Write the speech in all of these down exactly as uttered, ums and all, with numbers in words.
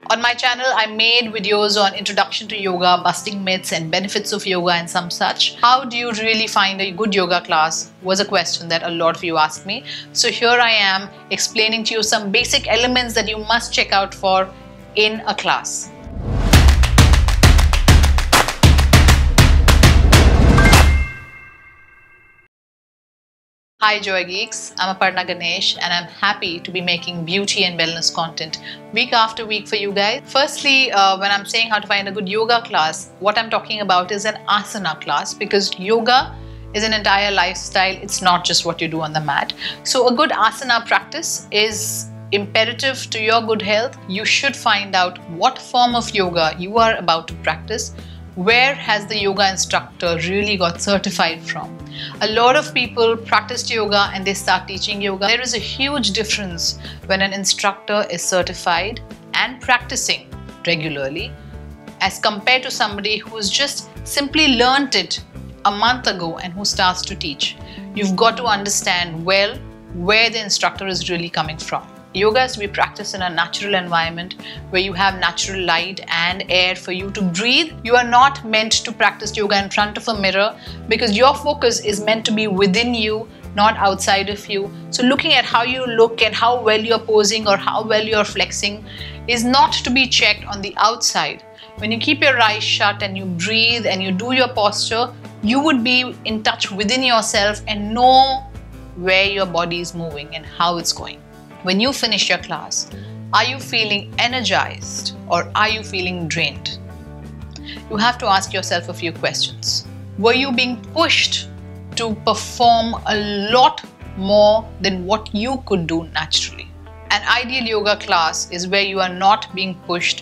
On my channel, I made videos on introduction to yoga, busting myths and benefits of yoga and some such. How do you really find a good yoga class was a question that a lot of you asked me. So here I am explaining to you some basic elements that you must check out for in a class. Hi Joy Geeks, I'm Aparna Ganesh and I'm happy to be making beauty and wellness content week after week for you guys. Firstly, uh, when I'm saying how to find a good yoga class, what I'm talking about is an asana class, because yoga is an entire lifestyle. It's not just what you do on the mat. So a good asana practice is imperative to your good health. You should find out what form of yoga you are about to practice. Where has the yoga instructor really got certified from? A lot of people practice yoga and they start teaching yoga. There is a huge difference when an instructor is certified and practicing regularly as compared to somebody who's just simply learnt it a month ago and who starts to teach. You've got to understand well where the instructor is really coming from. Yoga is to be practiced in a natural environment where you have natural light and air for you to breathe. You are not meant to practice yoga in front of a mirror, because your focus is meant to be within you, not outside of you. So looking at how you look and how well you're posing or how well you're flexing is not to be checked on the outside. When you keep your eyes shut and you breathe and you do your posture, you would be in touch within yourself and know where your body is moving and how it's going. When you finish your class, are you feeling energized or are you feeling drained? You have to ask yourself a few questions. Were you being pushed to perform a lot more than what you could do naturally? An ideal yoga class is where you are not being pushed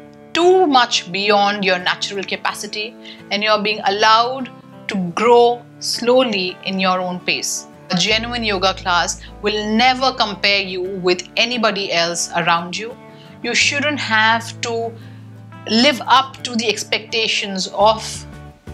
too much beyond your natural capacity and you are being allowed to grow slowly in your own pace. A genuine yoga class will never compare you with anybody else around you. You shouldn't have to live up to the expectations of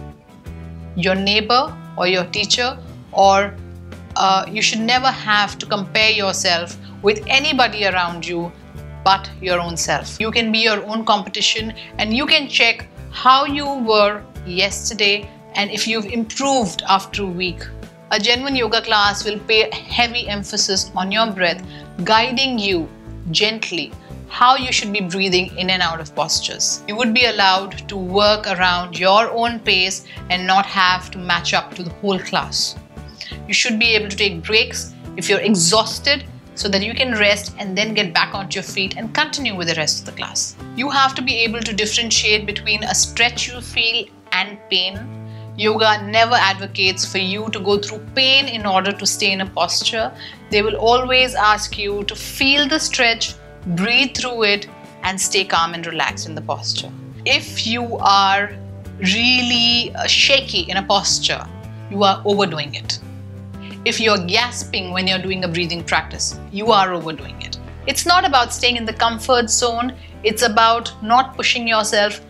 your neighbor or your teacher, or uh, you should never have to compare yourself with anybody around you but your own self. You can be your own competition and you can check how you were yesterday and if you've improved after a week. A genuine yoga class will pay heavy emphasis on your breath, guiding you gently how you should be breathing in and out of postures. You would be allowed to work around your own pace and not have to match up to the whole class. You should be able to take breaks if you're exhausted so that you can rest and then get back onto your feet and continue with the rest of the class. You have to be able to differentiate between a stretch you feel and pain. Yoga never advocates for you to go through pain in order to stay in a posture. They will always ask you to feel the stretch, breathe through it, and stay calm and relaxed in the posture. If you are really shaky in a posture, you are overdoing it. If you're gasping when you're doing a breathing practice, you are overdoing it. It's not about staying in the comfort zone. It's about not pushing yourself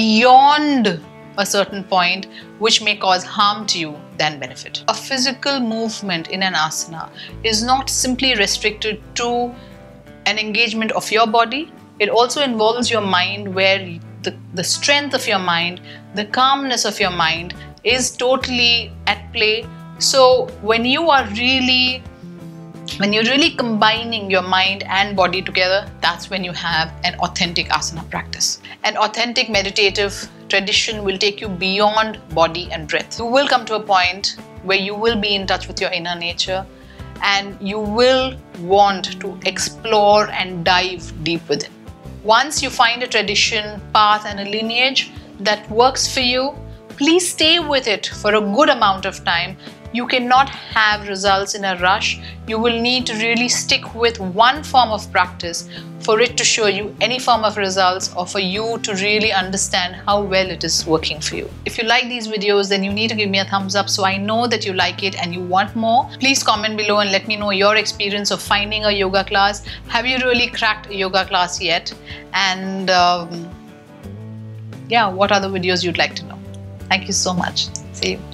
beyond a certain point which may cause harm to you than benefit. A physical movement in an asana is not simply restricted to an engagement of your body. It also involves your mind, where the, the strength of your mind, the calmness of your mind is totally at play. So when you are really When you're really combining your mind and body together, that's when you have an authentic asana practice. An authentic meditative tradition will take you beyond body and breath. You will come to a point where you will be in touch with your inner nature and you will want to explore and dive deep within. Once you find a tradition, path and a lineage that works for you, please stay with it for a good amount of time. You cannot have results in a rush. You will need to really stick with one form of practice for it to show you any form of results, or for you to really understand how well it is working for you. If you like these videos, then you need to give me a thumbs up so I know that you like it and you want more. Please comment below and let me know your experience of finding a yoga class. Have you really cracked a yoga class yet? And um, yeah, what other videos you'd like to know. Thank you so much. See you.